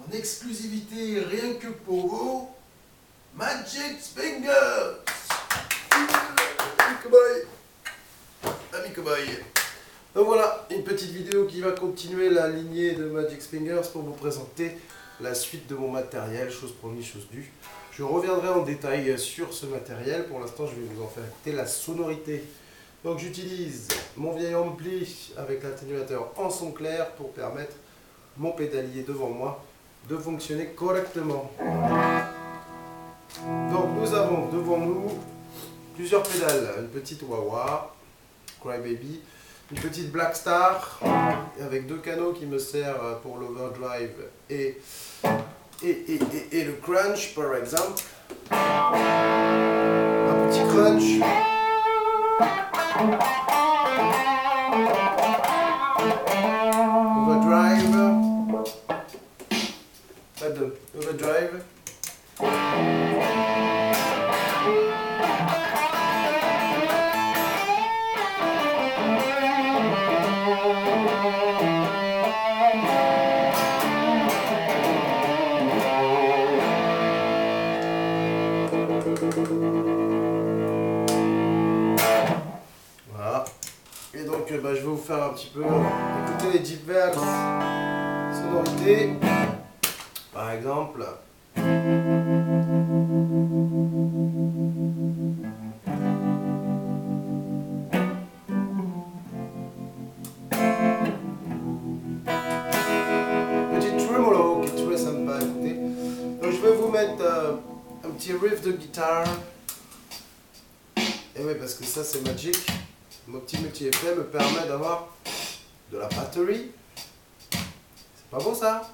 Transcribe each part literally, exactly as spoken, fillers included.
en exclusivité, rien que pour vous, Magic Fingers. Ami Cowboy. Ami Cowboy. Donc voilà, une petite vidéo qui va continuer la lignée de Magic Fingers pour vous présenter la suite de mon matériel, chose promise, chose due. Je reviendrai en détail sur ce matériel. Pour l'instant, je vais vous en faire écouter la sonorité. Donc j'utilise mon vieil ampli avec l'atténuateur en son clair pour permettre mon pédalier devant moi de fonctionner correctement. Donc nous avons devant nous plusieurs pédales, une petite wah-wah, Crybaby, une petite Black Star avec deux canaux qui me servent pour l'overdrive et, et, et, et, et le crunch par exemple. Un petit crunch. Overdrive. Pas de overdrive. Voilà. Et donc bah, je vais vous faire un petit peu écouter les diverses sonorités. Par exemple. Petit tremolo qui est très sympa à écouter. Donc je vais vous mettre euh, un petit riff de guitare. Et oui, parce que ça c'est Magic. Mon petit multi-effet me permet d'avoir de la batterie. C'est pas bon ça?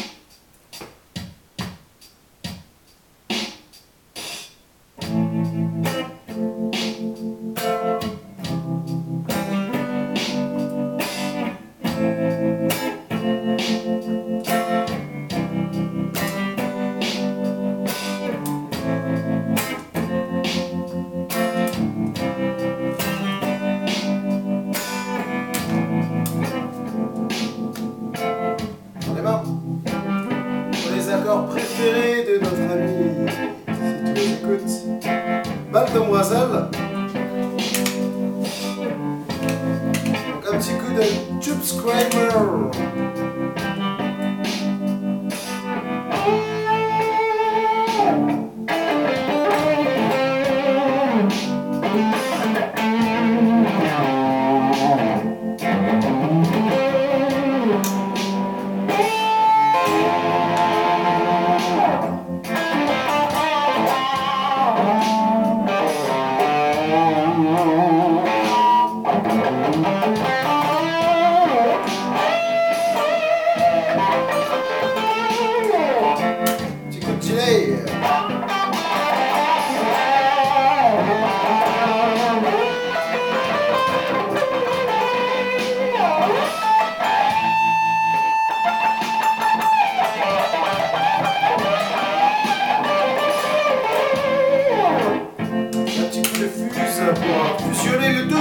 Préféré de notre ami, si tu les écoutes, Mademoiselle. Donc un petit coup de Tube Screamer. Pour fusionner le tout.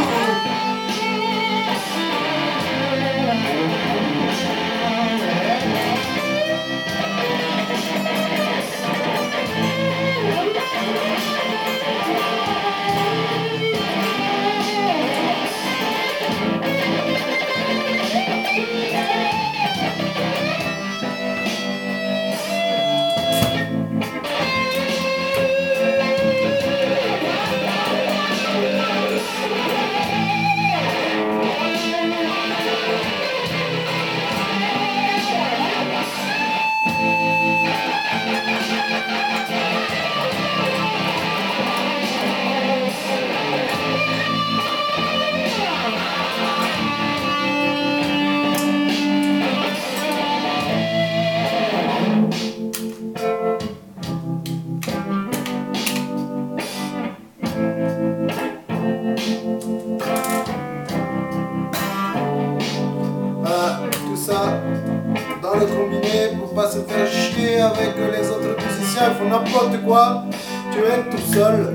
Dans le combiné pour pas se faire chier avec les autres musiciens, il faut n'importe quoi, tu es tout seul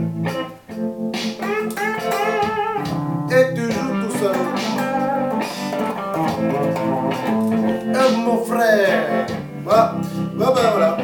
et tu joues tout seul. Et mon frère Voilà. Bon ben voilà.